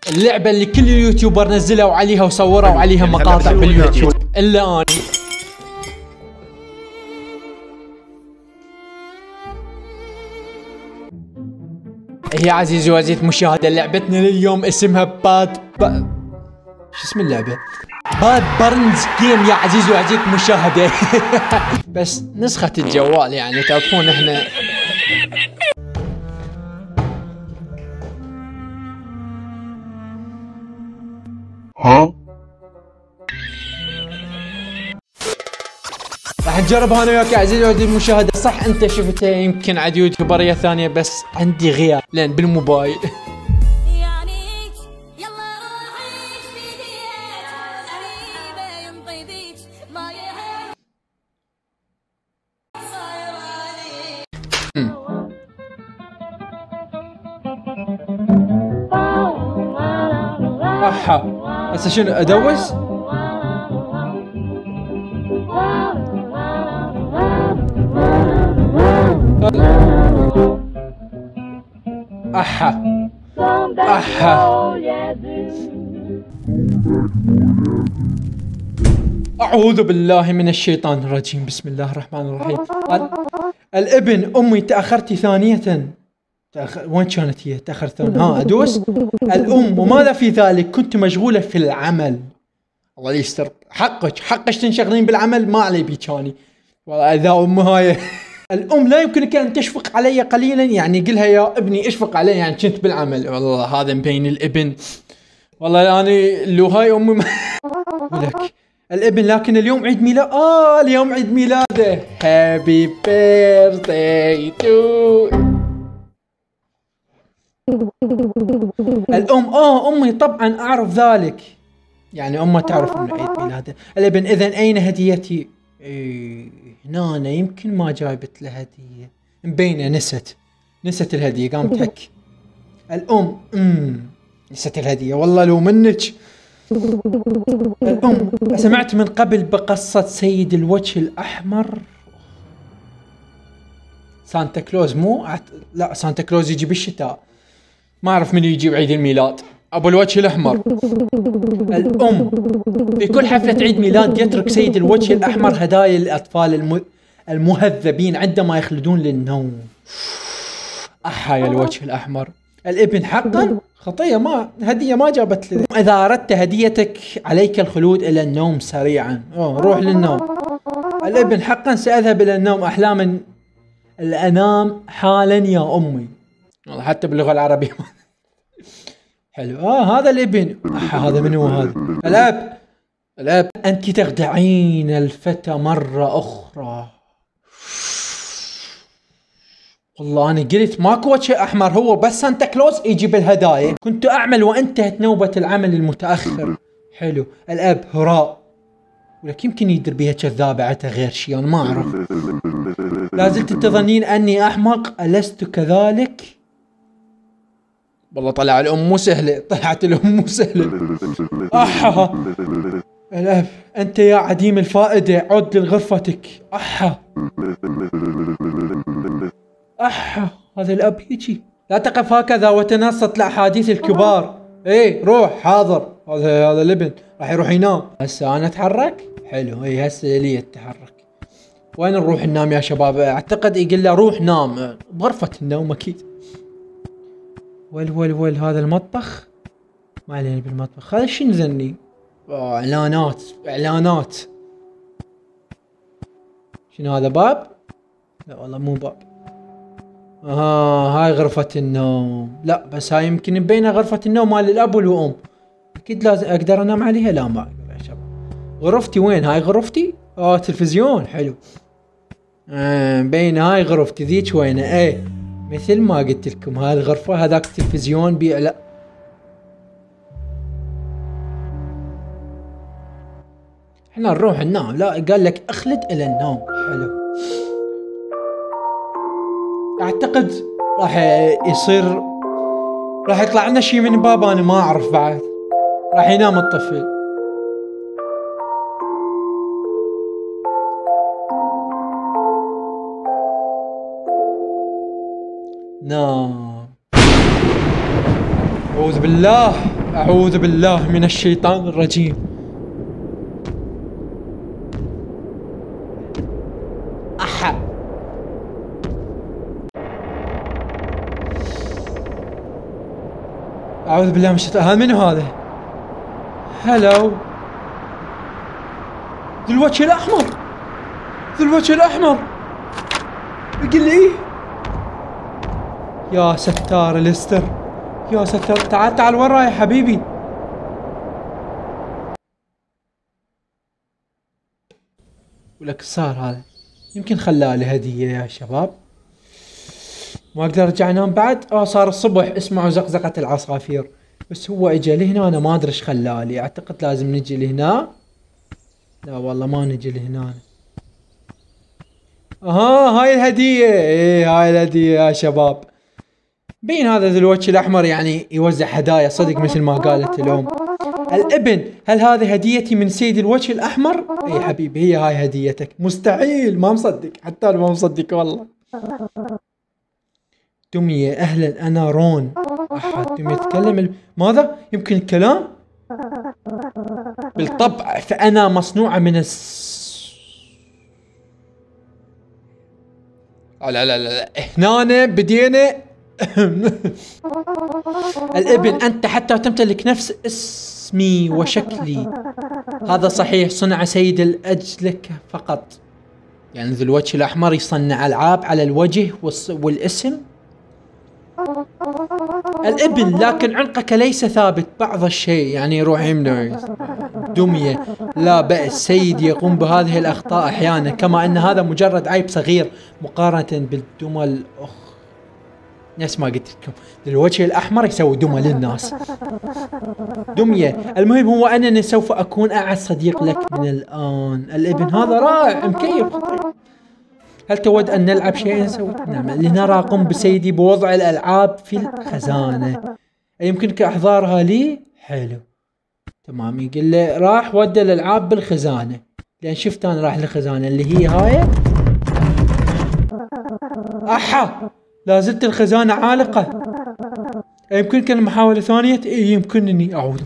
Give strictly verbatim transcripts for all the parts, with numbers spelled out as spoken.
اللعبة اللي كل اليوتيوبر نزلوا عليها وصوروا عليها مقاطع باليوتيوب الا اني. هي عزيزي وعزيزي المشاهدة، لعبتنا لليوم اسمها باد با... شو اسم اللعبة؟ باد بارنز جيم يا عزيزي وعزيزي المشاهدة. بس نسخة الجوال يعني، تعرفون احنا ها؟ راح نجربها انا وياك يا عزيزي وعزيزي المشاهدة. صح انت شفتها يمكن على يوتيوبرية ثانية، بس عندي غياب لان بالموبايل. احا هسه شنو ادوس؟ احا احا اعوذ بالله من الشيطان الرجيم، بسم الله الرحمن الرحيم. الابن امي تاخرت ثانية. تأخ... وين كانت هي؟ تأخرت ثانية. ها ادوس. الام وماذا في ذلك؟ كنت مشغولة في العمل. الله يستر. حقك حقك تنشغلين بالعمل، ما علي بيك اني. والله اذا ام هاي. الام لا يمكنك ان تشفق علي قليلا، يعني قلها يا ابني اشفق علي، يعني كنت بالعمل. والله هذا مبين الابن. والله انا لو هاي امي ما... ولك الابن، لكن اليوم عيد ميلاد. اه اليوم عيد ميلاده. هابي بيرثداي تو الام. اه امي طبعا اعرف ذلك، يعني امها تعرف ان عيد ميلاده. الابن اذا اين هديتي؟ إيه هنا أنا يمكن ما جايبت له هديه، مبينه نست نست الهديه قامت هك. الام امم نست الهديه. والله لو منك. الام سمعت من قبل بقصه سيد الوجه الاحمر. سانتا كلوز مو عت... لا سانتا كلوز يجي بالشتاء، ما اعرف من يجي بعيد الميلاد. ابو الوجه الاحمر. الام في كل حفله عيد ميلاد يترك سيد الوجه الاحمر هدايا للاطفال الم... المهذبين عندما يخلدون للنوم. احا يا الوجه الاحمر. الابن حقا خطيه، ما هديه ما جابت لي. اذا اردت هديتك عليك الخلود الى النوم سريعا. اوه روح للنوم. الابن حقا ساذهب الى النوم احلاما الانام حالا يا امي. والله حتى باللغه العربيه. حلو. اه هذا الابن. آه هذا من هو هذا؟ الاب. الاب انت تخدعين الفتى مره اخرى. والله انا قلت ماكو وجه احمر، هو بس سانتا كلوز يجي بالهدايا. كنت اعمل وانتهت نوبه العمل المتاخر. حلو. الاب هراء، ولكن يمكن يدري بها كذابه عته غير شيء، انا ما اعرف. لازلت تظنين اني احمق، الست كذلك؟ والله طلع الام مو سهله، طلعت الام مو سهله. احا الاب انت يا عديم الفائده، عد لغرفتك. احا احا هذا الاب هيجي. لا تقف هكذا وتنصت لاحاديث الكبار. ايه روح. حاضر. هذا هذا الابن راح يروح ينام. هسه انا اتحرك. حلو. اي هسه لي التحرك. وين نروح ننام يا شباب؟ اعتقد يقول له روح نام بغرفه النوم اكيد. ول ول ول هذا المطبخ. ما علينا بالمطبخ. هذا شنو ذني؟ اوه اعلانات اعلانات. شنو هذا؟ باب؟ لا والله مو باب. اه هاي غرفة النوم. لا بس هاي يمكن مبينة غرفة النوم مال الاب والام. اكيد لازم اقدر انام عليها. لا ما اقدر يا شباب. غرفتي وين؟ هاي غرفتي؟ اه تلفزيون. حلو. آه مبينة هاي غرفتي. ذيك وينه؟ ايه مثل ما قلت لكم هاي الغرفة، هذاك التلفزيون بيعلى. احنا نروح ننام. لا قال لك اخلد الى النوم. حلو. اعتقد راح يصير راح يطلع لنا شيء من باب، انا ما اعرف بعد. راح ينام الطفل. نام. أعوذ بالله، أعوذ بالله من الشيطان الرجيم. أحا أعوذ بالله من الشيطان. هذا منو هذا؟ هلو، ذو الوجه الأحمر، ذو الوجه الأحمر يقول لي يا ستار ليستر، يا ستار. تعال تعال ورا يا حبيبي. ولك صار هذا يمكن خلالي هدية يا شباب. ما اقدر ارجع انام بعد. اه صار الصبح، اسمعوا زقزقة العصافير. بس هو اجى لهنا، انا ما ادري ايش خلالي. اعتقد لازم نجي لهنا. لا والله ما نجي لهنا. اها هاي الهدية. ايه هاي الهدية يا شباب. بين هذا ذو الوجه الاحمر يعني يوزع هدايا صدق مثل ما قالت الام. الابن، هل هذه هديتي من سيد الوجه الاحمر؟ اي حبيبي هي هاي هديتك. مستحيل، ما مصدق، حتى انا ما مصدق والله. دمية اهلا انا رون. احد دمية تتكلم ال... ماذا؟ يمكن الكلام؟ بالطبع فانا مصنوعة من الس... لا لا لا لا هنا بدينا. الابن، انت حتى تمتلك نفس اسمي وشكلي. هذا صحيح، صنع سيد لاجلك فقط. يعني ذو الوجه الاحمر يصنع العاب على الوجه والاسم. الابن، لكن عنقك ليس ثابت بعض الشيء، يعني يروح يمنع. دمية، لا بأس سيدي يقوم بهذه الأخطاء أحيانا، كما أن هذا مجرد عيب صغير مقارنة بالدمى الأخ. نفس ما قلت لكم، الوجه الأحمر يسوي دمى للناس. دمية، المهم هو أنني سوف أكون أعز صديق لك من الآن. الابن، هذا رائع مكيف خطير. هل تود أن نلعب شيئا سوا؟ نعم، لنرى قم بسيدي بوضع الألعاب في الخزانة. يمكنك إحضارها لي؟ حلو تمام. يقول لي راح ودى الألعاب بالخزانة، لأن شفت أنا راح للخزانة اللي هي هاي. أحا لا زلت الخزانة عالقة. يمكنك المحاولة ثانية؟ إيه يمكنني. أعود.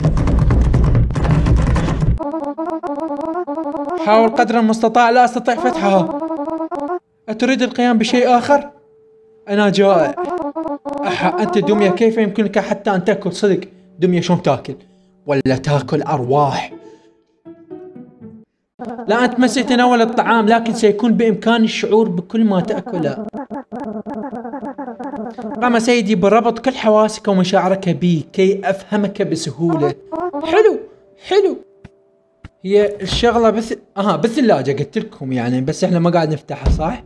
حاول قدر المستطاع، لا أستطيع فتحها. أتريد القيام بشيء آخر؟ أنا جائع. أحا أنت دمية، كيف يمكنك حتى أن تأكل؟ صدق دمية شلون تاكل؟ ولا تاكل أرواح؟ لا أنت ما ستتناول الطعام، لكن سيكون بإمكاني الشعور بكل ما تأكله. قام سيدي بربط كل حواسك ومشاعرك بي كي أفهمك بسهولة. حلو حلو. هي الشغلة بث... اها بالثلاجة قلت لكم يعني، بس احنا ما قاعد نفتحها صح؟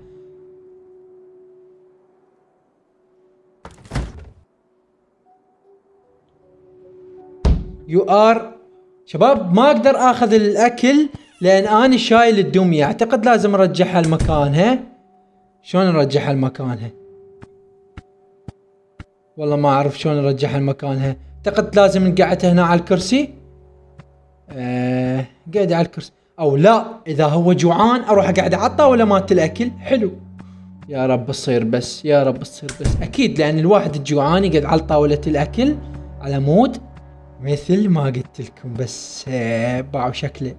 يو ار شباب ما اقدر اخذ الاكل لان اني شايل الدمية. اعتقد لازم ارجعها لمكانها. شلون نرجعها لمكانها؟ والله ما اعرف شلون نرجعها لمكانها. اعتقد لازم نقعدها هنا على الكرسي. آه قاعد على الكرسي، او لا اذا هو جوعان اروح اقعد على الطاولة مالت الاكل. حلو يا رب تصير بس، يا رب تصير بس. اكيد لان الواحد الجوعان يقعد على طاولة الاكل على مود مثل ما قلت لكم. بس آه باعوا شكله.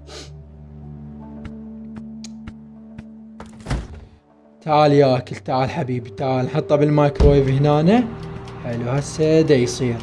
تعال ياكل، تعال حبيبي تعال. حطه بالمايكرويف هنا. حلو هسه دا يصير.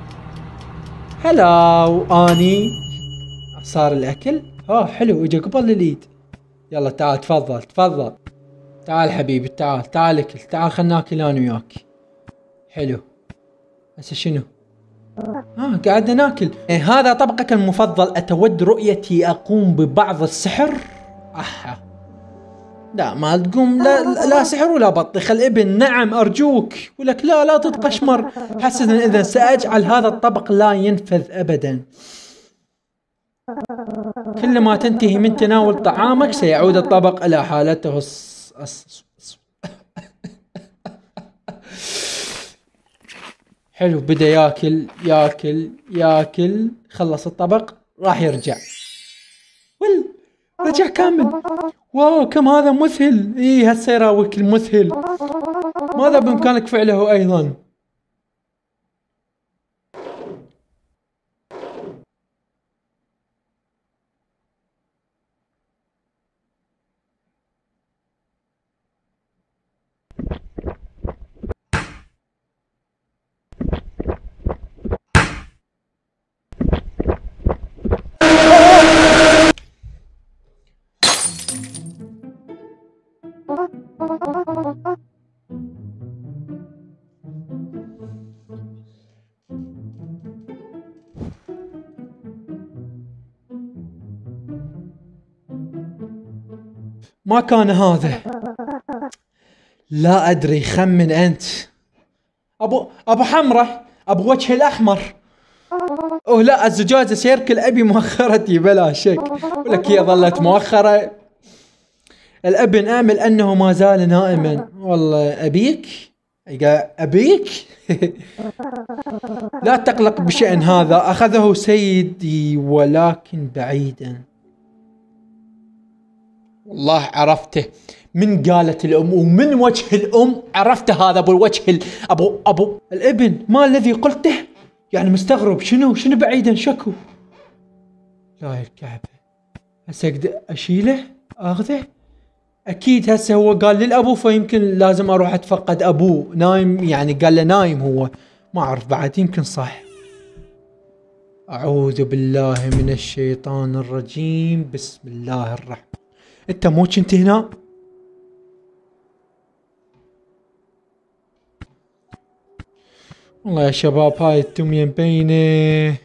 هلاو اني صار الاكل. اه حلو اجا قبل الايد. يلا تعال تفضل تفضل. تعال حبيبي تعال تعال اكل. تعال خلنا ناكل انا وياك. حلو هسه شنو؟ اه قاعدة ناكل. إيه هذا طبقك المفضل. اتود رؤيتي اقوم ببعض السحر؟ احا لا ما تقوم. لا لا سحر ولا بطيخ. الابن نعم ارجوك. ولك لا لا تتقشمر. حسنا اذا ساجعل هذا الطبق لا ينفذ ابدا. كلما تنتهي من تناول طعامك سيعود الطبق الى حالته الص... الص... حلو بدأ ياكل ياكل ياكل. خلص الطبق راح يرجع. ول رجع كامل. واو كم هذا مذهل. ايه هسه يراويك المذهل. ماذا بامكانك فعله ايضا؟ ما كان هذا. لا ادري، خمن انت. ابو ابو حمره، ابو وجه الاحمر. اوه لا، الزجاجه سيركل ابي مؤخرتي بلا شك، ولك هي ظلت مؤخره. الابن امل انه ما زال نائما. والله ابيك ابيك لا تقلق بشأن هذا، اخذه سيدي ولكن بعيدا. والله عرفته، من قالت الام ومن وجه الام عرفته. هذا ابو الوجه ال... ابو ابو الابن. ما الذي قلته؟ يعني مستغرب. شنو شنو بعيدا شكو؟ لا الكعبه، هسه اقدر اشيله اخذه؟ اكيد هسه هو قال للابو، فيمكن لازم اروح اتفقد ابوه نايم، يعني قال له نايم هو، ما اعرف بعد، يمكن صح. اعوذ بالله من الشيطان الرجيم، بسم الله الرحمن. انت مو كنت هنا؟ والله يا شباب هاي الدمية مبينة.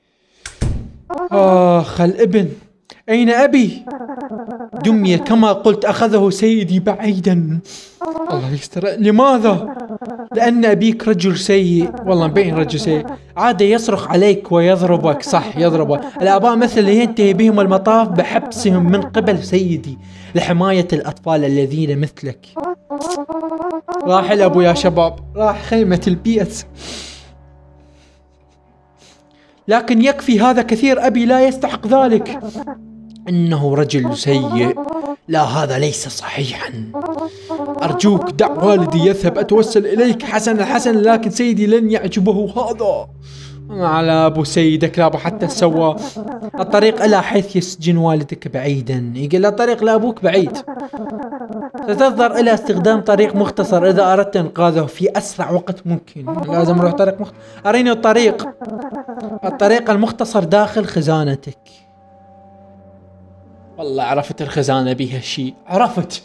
اخ الابن، اين ابي؟ دمية كما قلت، اخذه سيدي بعيدا. الله يستر. لماذا؟ لان ابيك رجل سيء. والله مبين رجل سيء، عاد يصرخ عليك ويضربك. صح يضربك. الاباء مثل ينتهي بهم المطاف بحبسهم من قبل سيدي لحماية الاطفال الذين مثلك. راح الابو يا شباب، راح خيمة البيت. لكن يكفي هذا كثير، ابي لا يستحق ذلك. انه رجل سيء. لا هذا ليس صحيحا. ارجوك دع والدي يذهب، اتوسل اليك حسن الحسن، لكن سيدي لن يعجبه هذا. على ابو سيدك لا حتى سوى الطريق الى حيث يسجن والدك بعيدا. يقول الطريق لابوك بعيد، ستضطر الى استخدام طريق مختصر اذا اردت انقاذه في اسرع وقت ممكن. لازم نروح طريق مختصر. اريني الطريق. الطريق المختصر داخل خزانتك. والله عرفت الخزانة بيها شيء، عرفت.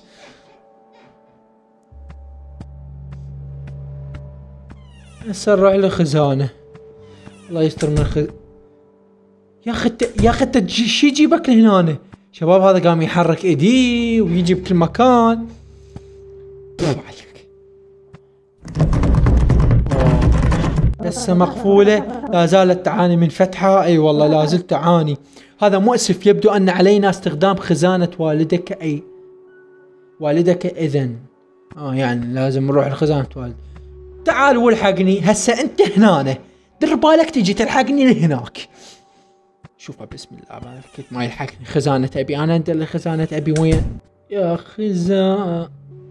هسه نروح للخزانة. الله يستر من الخ... يا اخي يا اخي شي يجيبك لهنا؟ شباب هذا قام يحرك ايديه ويجي بكل مكان. برافو عليك. لسه مقفولة، لا زالت تعاني من فتحها. اي والله لا زلت تعاني. هذا مؤسف. يبدو ان علينا استخدام خزانة والدك. اي والدك اذن. اه يعني لازم نروح لخزانة والد. تعال والحقني. هسه انت هنا، دير بالك تجي تلحقني لهناك. شوفها بسم الله، اكيد ما يلحقني. خزانة ابي انا، انت اللي خزانة ابي وين؟ يا خزانة.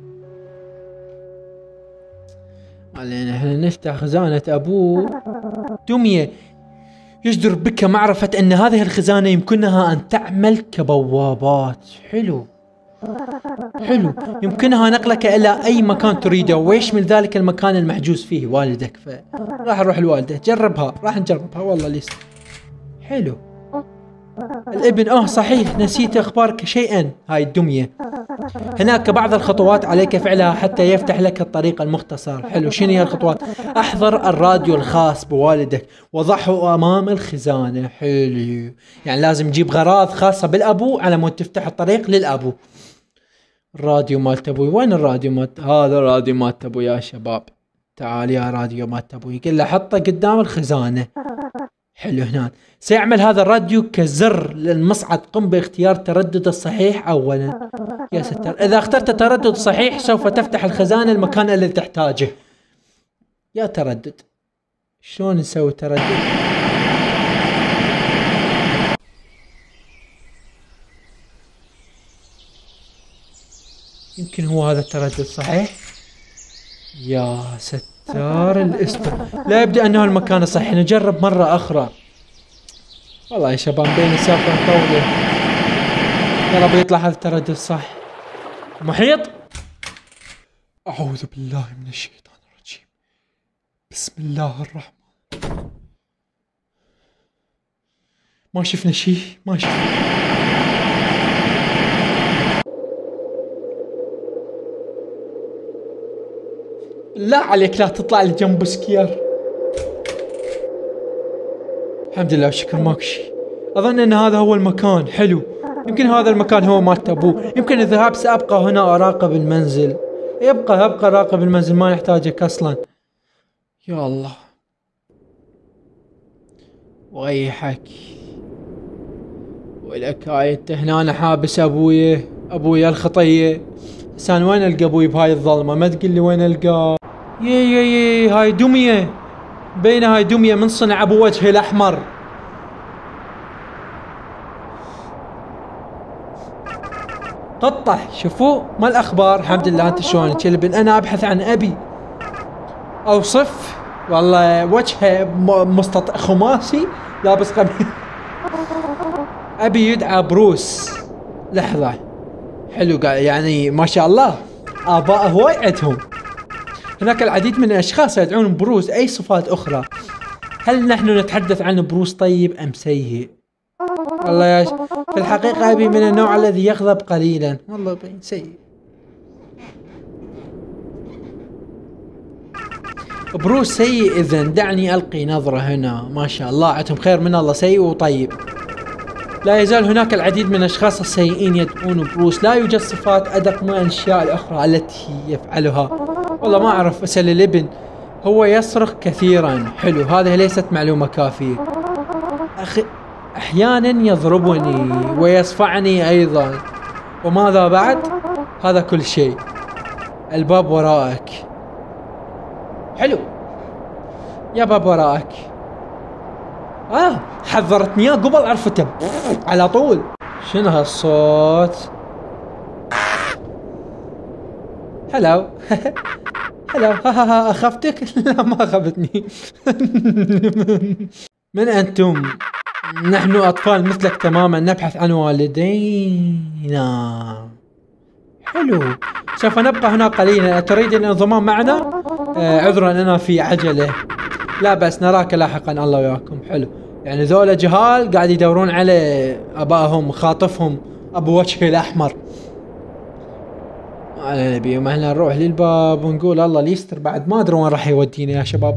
علينا احنا نفتح خزانة ابوه. دمية، يجدر بك معرفة ان هذه الخزانة يمكنها ان تعمل كبوابات. حلو حلو. يمكنها نقلك الى اي مكان تريده، ويشمل ذلك المكان المحجوز فيه والدك. فراح نروح لوالده. جربها، راح نجربها. والله ليس حلو. الابن، اه صحيح نسيت اخبارك شيئا. هاي الدمية، هناك بعض الخطوات عليك فعلها حتى يفتح لك الطريق المختصر. حلو. شنو هي الخطوات؟ احضر الراديو الخاص بوالدك وضعه امام الخزانة. حلو. يعني لازم نجيب غراض خاصة بالابو على مود تفتح الطريق للابو. الراديو مالت ابوي، وين الراديو مالت؟ هذا الراديو مالت ابوي يا شباب. تعال يا راديو مالت ابوي. يقول له حطه قدام الخزانة. حلو. هنا سيعمل هذا الراديو كزر للمصعد. قم باختيار التردد الصحيح اولا. يا ستر، اذا اخترت التردد الصحيح سوف تفتح الخزانة المكان الذي تحتاجه. يا تردد، شلون نسوي تردد؟ يمكن هو هذا التردد صحيح. يا ستار الاستر، لا يبدو انه المكان الصحيح. نجرب مرة اخرى. والله يا شباب بين السالفة مطولة. يلا بيطلع هذا التردد صح. محيط. أعوذ بالله من الشيطان الرجيم. بسم الله الرحمن. ما شفنا شيء، ما شفنا. لا عليك لا تطلع لي جنب سكير. الحمد لله والشكر ماكو شيء. اظن ان هذا هو المكان. حلو، يمكن هذا المكان هو مال ابوه. يمكن الذهاب سابقى هنا اراقب المنزل. يبقى ابقى راقب المنزل، ما يحتاجك اصلا. يا الله ويحك ولك هاي انت هنا. أنا حابس ابويا، ابويا الخطيه. انسان وين القى ابوي بهاي الظلمه؟ ما تقول لي وين القاه. يي يي يي هاي دميه، بين هاي دميه من صنع ابو وجهي الاحمر. قطة شوفوا ما الاخبار. الحمد لله انت شلونك؟ كلبن انا ابحث عن ابي. اوصف والله وجهه مستط خماسي لابس قميص. ابي يدعى بروس. لحظة حلو يعني ما شاء الله اباء هواي عندهم. هناك العديد من الاشخاص يدعون بروس. اي صفات اخرى؟ هل نحن نتحدث عن بروس طيب ام سيء؟ والله يا ش... في الحقيقة ابي من النوع الذي يغضب قليلا. والله سيء. بروس سيء اذن. دعني القي نظرة هنا. ما شاء الله عندهم خير من الله، سيء وطيب. لا يزال هناك العديد من الاشخاص السيئين يدعون بروس. لا يوجد صفات ادق من الاشياء الاخرى التي يفعلها. والله ما اعرف. اسال الابن. هو يصرخ كثيرا. حلو، هذه ليست معلومة كافية. اخي احيانا يضربني ويصفعني ايضا. وماذا بعد؟ هذا كل شيء. الباب وراءك. حلو يا باب وراءك. اه حذرتني اياه قبل عرفته على طول. شنو هالصوت؟ هلو. هلو. ها ها ها اخفتك؟ لا ما اخفتني. من انتم؟ نحن اطفال مثلك تماما، نبحث عن والدينا. حلو، سوف نبقى هنا قليلا. أتريد الانضمام معنا؟ آه عذرا أنا في عجلة. لا بس نراك لاحقا الله وياكم. حلو، يعني ذولا جهال قاعد يدورون على أبائهم، خاطفهم أبو وجهي الأحمر. أنا نبي ما احنا نروح للباب ونقول الله ليستر. بعد ما أدري وين راح يودينا يا شباب.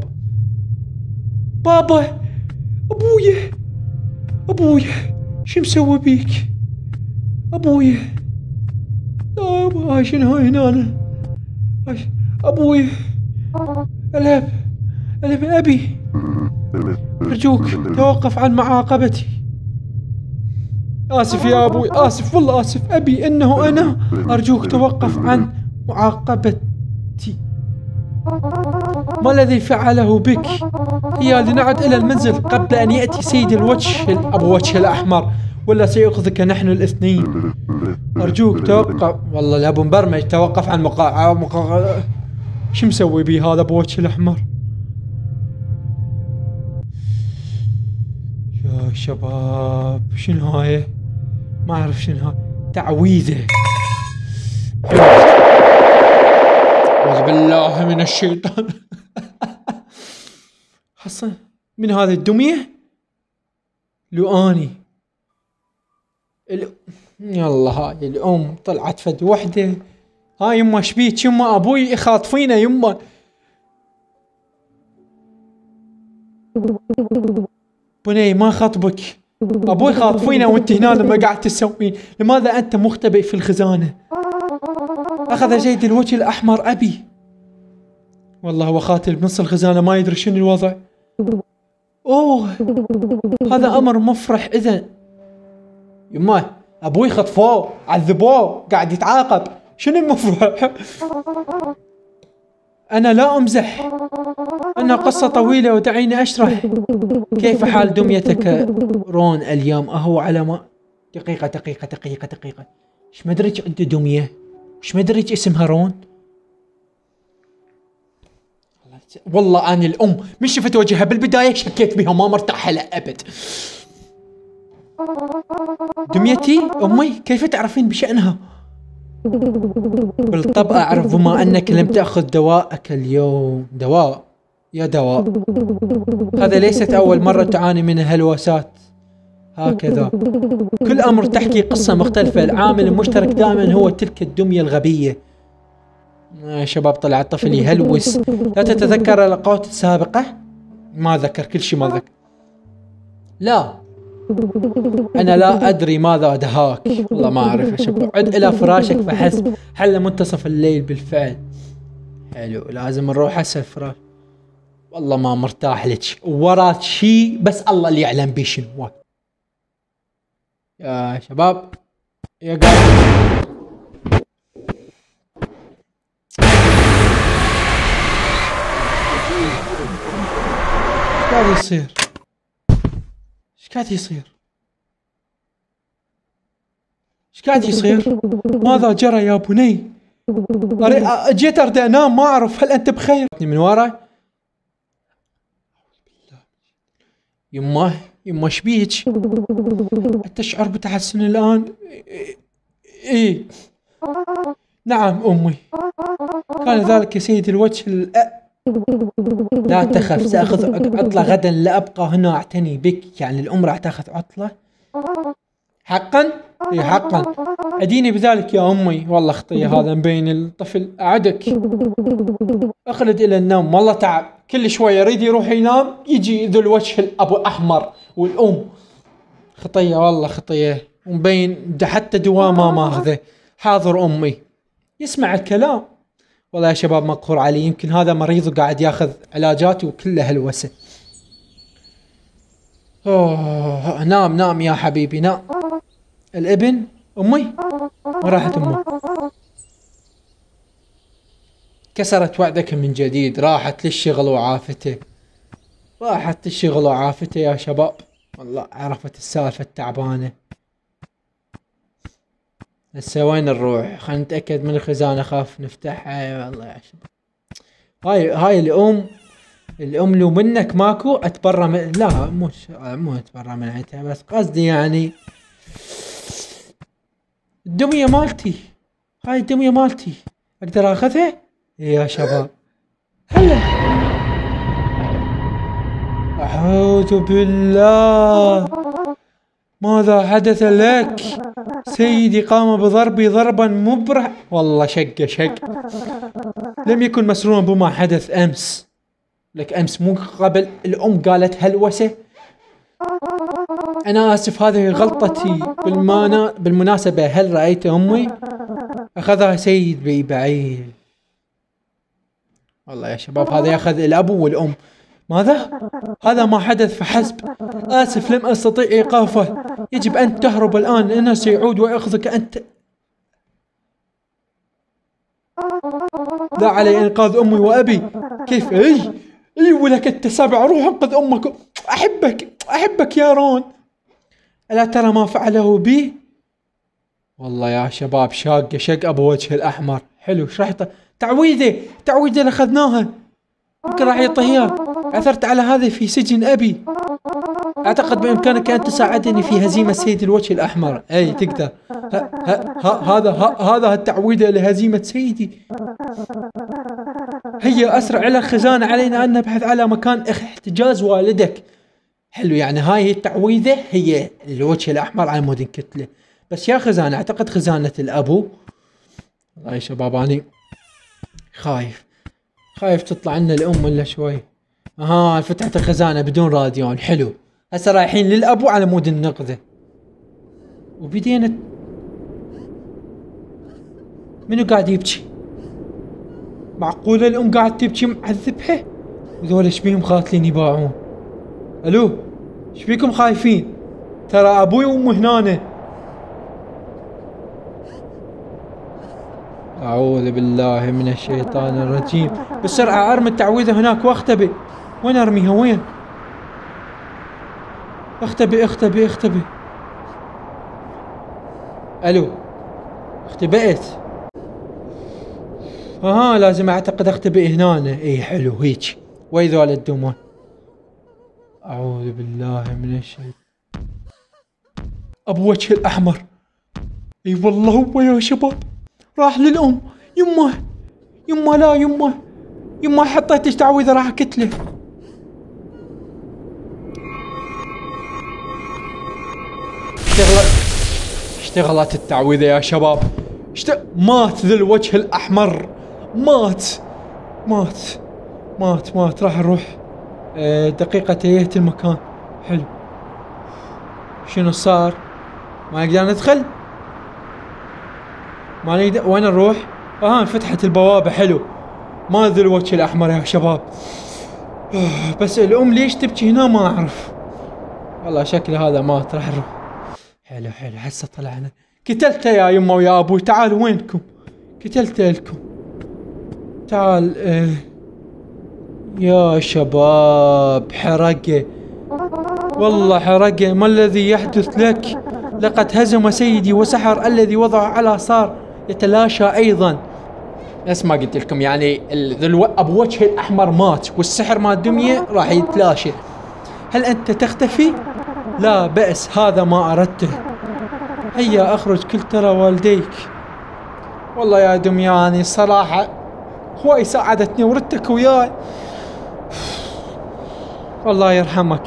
بابا، أبويا، أبويا شو مسوي بيك؟ أبويا لا شنو هاي هنا؟ ابوي الهب الهب ابي ارجوك توقف عن معاقبتي. اسف يا ابوي، اسف والله اسف. ابي انه انا. ارجوك توقف عن معاقبتي. ما الذي فعله بك؟ هي لنعد الى المنزل قبل ان ياتي سيد الوجه ابو وجه الاحمر، ولا سيأخذك نحن الاثنين. أرجوك توقف. والله الأبو مبرمج. توقف عن مقا... مقا... شو مسوي بي هذا أبو وجه الأحمر؟ يا شباب شنو هاي؟ ما أعرف شنو هاي. تعويذة. أعوذ بالله من الشيطان. حصل من هذه الدمية؟ لو أني ال... يلا هاي الام طلعت فد وحده. هاي يما شبيك يما؟ ابوي خاطفينه يما. بني ما خطبك، ابوي خاطفينه وانت هنا لما قاعد تسوين. لماذا انت مختبئ في الخزانه؟ اخذ سيد الوجه الاحمر ابي. والله هو خاتل بنص الخزانه ما يدري شنو الوضع. اوه هذا امر مفرح. اذا يما ابوي خطفوه عذبوه قاعد يتعاقب. شنو المفرح؟ انا لا امزح، انها قصة طويلة ودعيني اشرح. كيف حال دميتك رون اليوم؟ اهو على ما دقيقة دقيقة دقيقة دقيقة. ايش ما ادري عنده دمية، ايش ما ادري اسمها رون. والله اني الام من شفت وجهها بالبداية شكيت بها، ما مرتاحة لا ابد. دميتي امي كيف تعرفين بشأنها؟ بالطبع اعرف بما انك لم تأخذ دواءك اليوم. دواء؟ يا دواء، هذا ليست اول مرة تعاني من الهلوسات هكذا. كل امر تحكي قصة مختلفة، العامل المشترك دائما هو تلك الدمية الغبية. يا شباب طلع الطفل يهلوس. لا تتذكر اللقاءات السابقة؟ ما ذكر كل شيء، ما ذكر. لا أنا لا أدري ماذا دهاك، والله ما أعرف يا شباب. عد إلى فراشك فحسب، حل منتصف الليل بالفعل. حلو، لازم نروح هسه الفراش. والله ما مرتاح لك، وراك شيء بس الله اللي يعلم بيه شنو. يا شباب يا قاعد ايش قاعد يصير؟ ايش قاعد يصير؟ ايش قاعد يصير؟ ماذا جرى يا بني؟ جيت اريد انام، ما اعرف هل انت بخير؟ من ورا يمه يمه ايش بيك؟ تشعر بتحسن الان؟ ايه نعم امي، كان ذلك يا سيدي الوجه الأ... لا تخف، ساخذ عطلة غدا، لا ابقى هنا اعتني بك. يعني الام راح تاخذ عطلة؟ حقا؟ اي حقا، اديني بذلك يا امي. والله خطية هذا مبين الطفل. اعدك اخلد الى النوم، والله تعب كل شوية يريد يروح ينام يجي ذو الوجه الابو احمر والام. خطية والله خطية، ومبين حتى دواء ما ماخذه. حاضر امي. يسمع الكلام. والله يا شباب مقهور علي، يمكن هذا مريض وقاعد ياخذ علاجات وكله هلوسة. اوه نام نام يا حبيبي نام. الابن امي وين راحت امه؟ كسرت وعدك من جديد، راحت للشغل وعافته، راحت للشغل وعافته يا شباب. والله عرفت السالفة التعبانة. هسه وين نروح؟ خلينا نتأكد من الخزانة، خاف نفتحها. والله يا شباب هاي هاي الام الام لو منك ماكو اتبرى من... لا مو مو اتبرى من عيتها، بس قصدي يعني الدمية مالتي، هاي الدمية مالتي اقدر اخذها؟ يا شباب هلا. اعوذ بالله، ماذا حدث لك سيدي؟ قام بضربي ضربا مبرح. والله شق شق، لم يكن مسرونا بما حدث امس. لك امس مو قبل الام قالت هلوسة. انا اسف هذه غلطتي. بالمانا بالمناسبة هل رأيت امي؟ اخذها سيد بي بعيد. والله يا شباب هذا ياخذ الابو والام. ماذا؟ هذا ما حدث فحسب. آسف لم أستطيع إيقافه. يجب أن تهرب الآن، إنه سيعود ويأخذك أنت. لا علي إنقاذ أمي وأبي. كيف؟ إي إي ولك التسابع، روح انقذ أمك. أحبك أحبك يا رون. ألا ترى ما فعله بي؟ والله يا شباب شاق شق أبو وجه الأحمر. حلو ايش راح يط... تعويذة تعويذة اللي أخذناها يمكن راح يعطيها. عثرت على هذا في سجن أبي. أعتقد بإمكانك أن تساعدني في هزيمة سيد الوجه الأحمر. أي تقدر. ها ها ها هذا ها هذا التعويذة لهزيمة سيدي. هيا أسرع إلى الخزانة، علينا أن نبحث على مكان احتجاز والدك. حلو، يعني هاي هي التعويذة، هي الوجه الأحمر على مود كتلة. بس يا خزانة، أعتقد خزانة الأبو. والله يا شباب أنا خايف خايف تطلع لنا الأم ولا شوي. اها فتحت الخزانة بدون راديون. حلو، هسه رايحين للأبو على مود النقذة. وبدينا. منو قاعد يبكي؟ معقولة الأم قاعد تبكي معذبها؟ وذول ايش بيهم خاطلين يباعون؟ الو ايش بيكم خايفين؟ ترى أبوي وأمي هنا. أعوذ بالله من الشيطان الرجيم. بسرعة ارمي التعويذة هناك واختبئ. وين ارميها؟ وين؟ اختبئ اختبئ اختبئ. الو اختبئت. اها لازم اعتقد اختبئ هنا. اي حلو هيك. وين ذول الدمون؟ اعوذ بالله من الشيطان. ابو وجه الاحمر. اي والله هو يا شباب، راح للام. يمه يمه لا يمه يمه حطيت تعويذه راح اقتله. اشتغلت اشتغلت التعويذه يا شباب. اشت... مات ذي الوجه الاحمر، مات مات مات مات راح نروح اه دقيقة تيهت المكان. حلو، شنو صار؟ ما نقدر ندخل؟ ما نقدر. وين نروح؟ اه انفتحت البوابة. حلو، ما ذي الوجه الاحمر يا شباب. بس الام ليش تبكي هنا ما اعرف والله. شكله هذا مات. راح نروح. حلو حلو، هسه طلعنا. قتلته يا يمه ويا ابوي. تعالوا وينكم؟ قتلته لكم. تعال. اه يا شباب حرقه والله، حرقه. ما الذي يحدث لك؟ لقد هزم سيدي وسحر الذي وضعه على صار يتلاشى ايضا. نفس ما قلت لكم يعني ابو وجه الاحمر مات والسحر ما دميه راح يتلاشى. هل انت تختفي؟ لا بأس، هذا ما اردته. هيا اخرج كل ترى والديك. والله يا دمياني صراحة هواي ساعدتني وردتك وياي. الله يرحمك.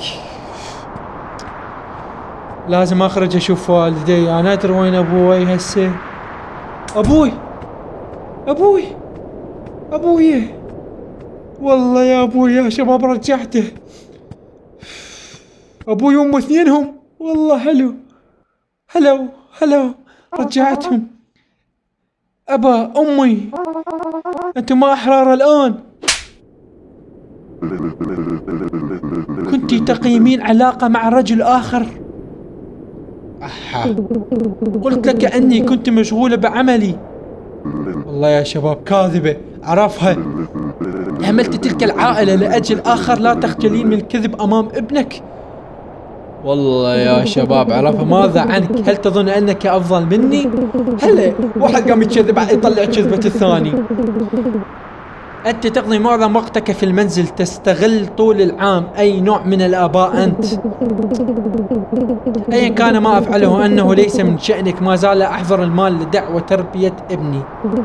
لازم اخرج اشوف والدي. انا ادري وين ابوي هسه. ابوي ابوي ابوي والله يا ابوي يا شباب رجعته. ابوي وامه اثنينهم والله. حلو هلو هلو رجعتهم. ابا امي انتم ما احرار الان. كنت تقيمين علاقة مع رجل آخر. أحا. قلت لك أني كنت مشغولة بعملي. والله يا شباب كاذبة، عرفها. حملت تلك العائلة لأجل آخر. لا تخجلين من الكذب أمام ابنك. والله يا شباب عرفها. ماذا عنك؟ هل تظن أنك أفضل مني؟ هلا واحد قام يكذب يطلع كذبة الثاني. أنت تقضي معظم وقتك في المنزل، تستغل طول العام. أي نوع من الآباء أنت؟ أيا كان ما أفعله أنه ليس من شأنك. ما زال أحضر المال لدعوة تربية ابني،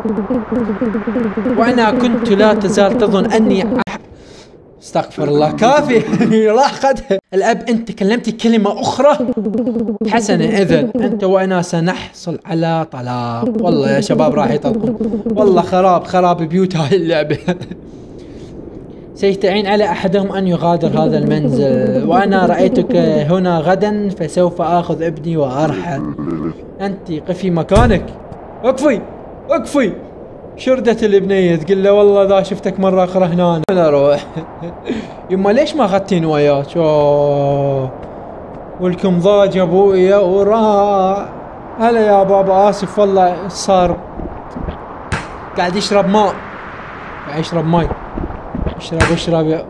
وأنا كنت لا تزال تظن أني أح... استغفر الله. كافي. راح خدها. الأب أنت كلمتي كلمة أخرى. حسنا، إذن أنت وأنا سنحصل على طلاق. والله يا شباب راح يطلقون. والله خراب خراب بيوت هاي اللعبة. سيستعين على أحدهم أن يغادر هذا المنزل، وأنا رأيتك هنا غدا فسوف آخذ ابني وأرحل. أنت قفي مكانك. اقفي اقفي. شردت البنية تقول له والله ذا شفتك مرة أخرى هنا. أنا أروح. يما ليش ما أخذتين وياك؟ أوه ولكم ضاج أبويا وراح. هلا يا بابا آسف والله صار. قاعد يشرب ماء. قاعد يشرب ماء. اشرب اشرب يا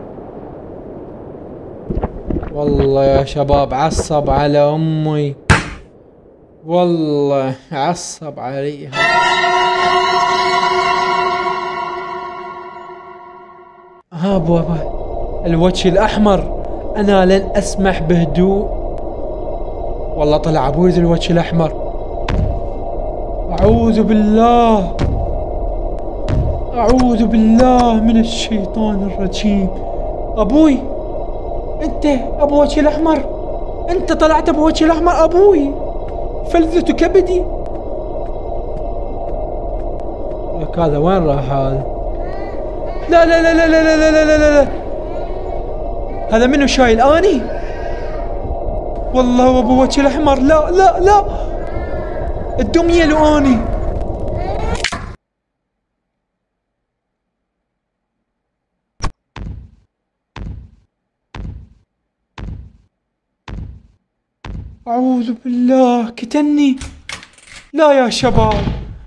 والله يا شباب عصب على أمي. والله عصب عليها. ها بابا الوجه الأحمر، أنا لن أسمح بهدوء. والله طلع أبوي ذي الوجه الأحمر. أعوذ بالله أعوذ بالله من الشيطان الرجيم. أبوي أنت أبو وجه الأحمر، أنت طلعت أبو وجه الأحمر. أبوي فلذة كبدي. لك هذا وين راح هذا؟ لا لا لا لا لا لا لا لا لا لا. هذا منو شايل اني؟ والله ابو وجه الاحمر. لا لا لا الدميه لو اني. اعوذ بالله كتني. لا يا شباب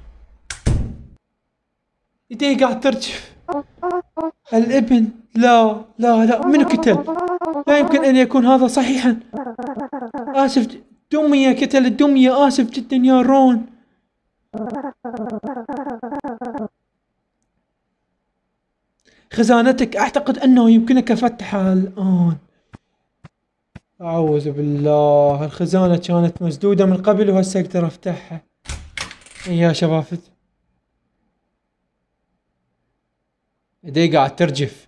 ايدي قاعد ترجف. الابن لا لا لا منو قتل؟ لا يمكن ان يكون هذا صحيحا. اسف دمية قتل الدمية. اسف جدا يا رون. خزانتك اعتقد انه يمكنك فتحها الان. أعوذ بالله، الخزانة كانت مسدودة من قبل وهسه أقدر أفتحها. يا شباب ايدي قاعد ترجف.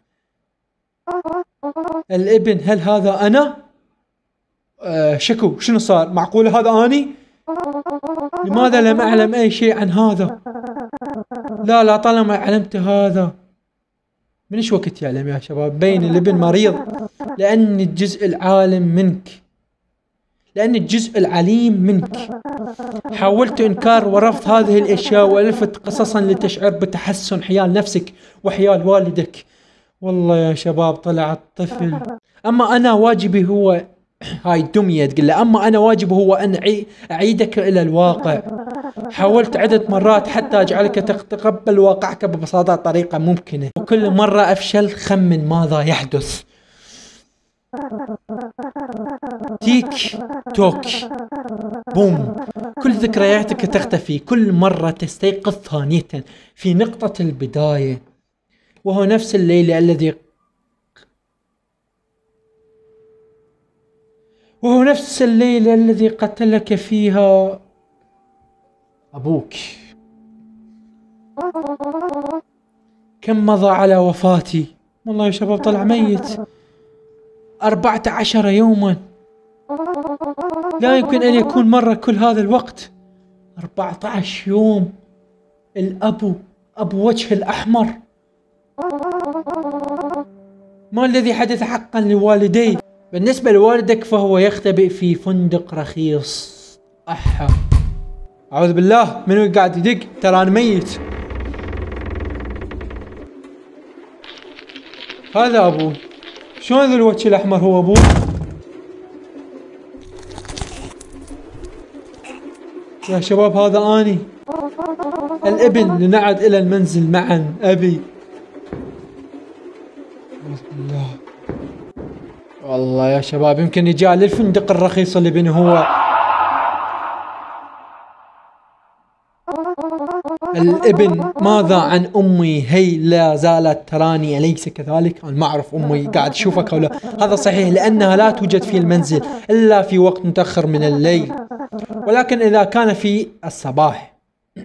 الابن، هل هذا أنا؟ آه شكو، شنو صار؟ معقولة هذا أني؟ لماذا لم أعلم أي شيء عن هذا؟ لا لا، طالما علمت هذا من ايش وقت يعلم يا شباب؟ بين الابن مريض لأن الجزء العالم منك، لأن الجزء العليم منك. حاولت إنكار ورفض هذه الأشياء وألفت قصصا لتشعر بتحسن حيال نفسك وحيال والدك. والله يا شباب طلع الطفل. أما أنا واجبي هو هاي الدمية تقول له، أما أنا واجبي هو أن أعيدك إلى الواقع. حاولت عدة مرات حتى أجعلك تتقبل واقعك ببساطة طريقة ممكنة، وكل مرة أفشل. خمن ماذا يحدث. تيك توك بوم، كل ذكرياتك تختفي، كل مرة تستيقظ ثانية في نقطة البداية، وهو نفس الليل الذي وهو نفس الليل الذي قتلك فيها أبوك. كم مضى على وفاتي؟ والله يا شباب طلع ميت. أربعة عشر يوما. لا يمكن أن يكون مر كل هذا الوقت. أربعة عشر يوم. الأب، أبو وجه الأحمر. ما الذي حدث حقا لوالدي؟ بالنسبة لوالدك فهو يختبئ في فندق رخيص. أحا، أعوذ بالله، منو قاعد يدق؟ ترى أنا ميت. هذا أبوه. شلون ذو الوجه الأحمر هو أبوه؟ يا شباب هذا أني الابن. لنعد إلى المنزل معا أبي. الله، والله يا شباب يمكن يجي للفندق الرخيص اللي بينه هو. الابن، ماذا عن أمي؟ هي لا زالت تراني أليس كذلك؟ أنا ما أعرف أمي قاعد أشوفك أو لا. هذا صحيح لأنها لا توجد في المنزل إلا في وقت متأخر من الليل، ولكن إذا كان في الصباح.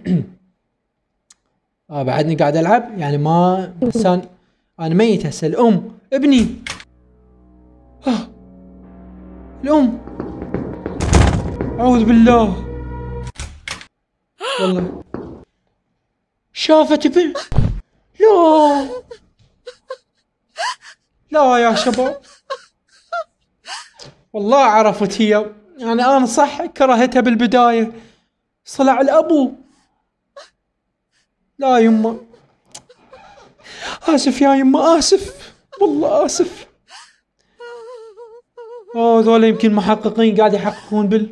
آه بعدني قاعد ألعب يعني ما إنسان. أنا ميت هسه. الأم، ابني. آه الأم، أعوذ بالله. والله شافت ابن. لا لا يا شباب، والله عرفت هي. يعني أنا صح كرهتها بالبداية، صلع الأبو. لا يما، آسف يا يما، آسف والله آسف. أوه ذولا يمكن محققين قاعد يحققون بال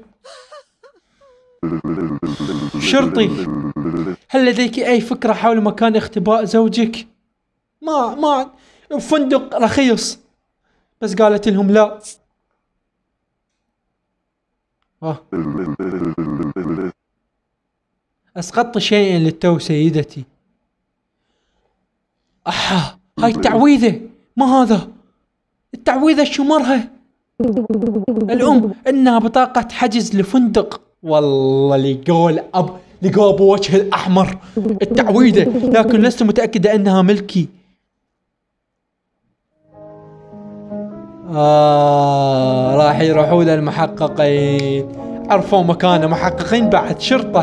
شرطي. هل لديك أي فكرة حول مكان اختباء زوجك؟ ما ما فندق رخيص، بس قالت لهم لا. آه. أسقطت شيئا للتو سيدتي. أحا، هاي التعويذة. ما هذا؟ التعويذة شو مرها؟ الأم، إنها بطاقة حجز لفندق. والله لقوا الأب، لقوا أبو وجه الأحمر التعويذة، لكن لست متأكدة أنها ملكي. آه راح يروحوا للمحققين. عرفوا مكانه محققين بعد شرطة.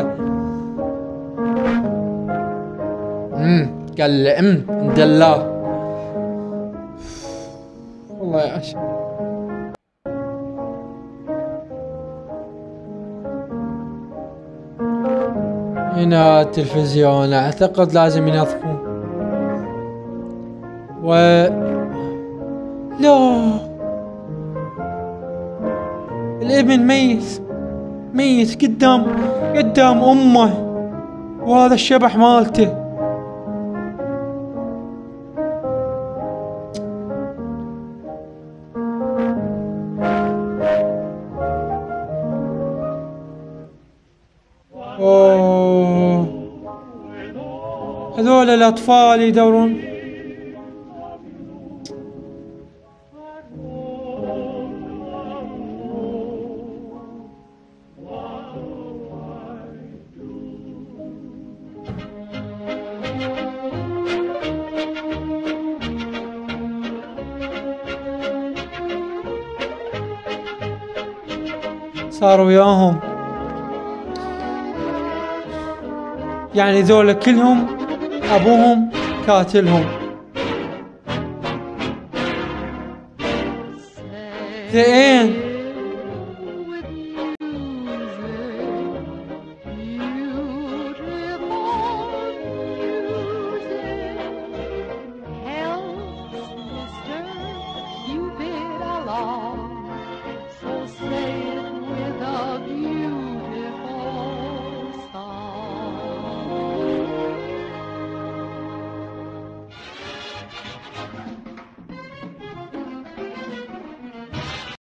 امم قال له ام عند الله. والله يا أشي. هنا التلفزيون اعتقد لازم ينظفون. و لا، الابن ميت ميت قدام قدام امه، وهذا الشبح مالته. اوه هذول الاطفال يدورون. صار وياهم. يعني ذولا كلهم ابوهم قاتلهم. زين